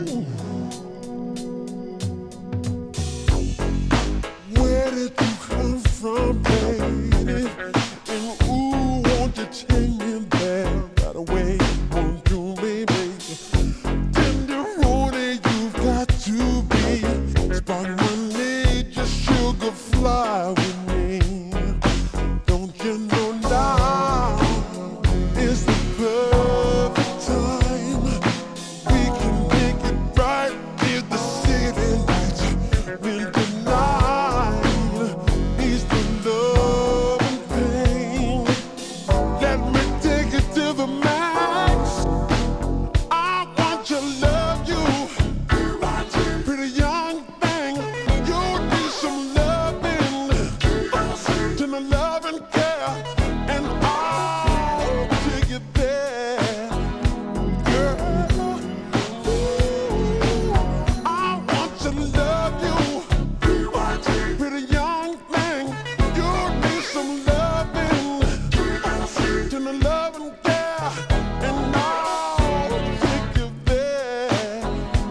Where did you come from, baby? And ooh, won't you take me there? Right away, won't you, baby? Tenderoni, you've got to be. Spark money, just sugar fly with me. Don't you know now is the perfect time? We can make it right near the city lights. When the night is the love and pain. Let me take it to the max. I want to love you, pretty young thing. You need some loving, to the love and care, and I'll take you there, girl. Ooh, I want to love you, pretty young thing. You need some loving, to the love and care, and I'll take you there.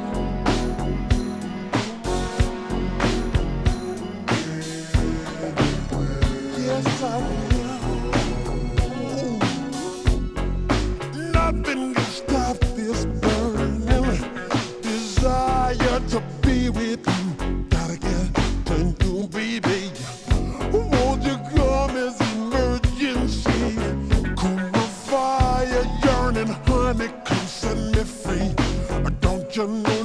Yes, I will. Nothing can stop this burning desire to be with you. Gotta get to you, baby. Won't you come as emergency? Cool my fire, yearning, honey, come set me free. Don't you know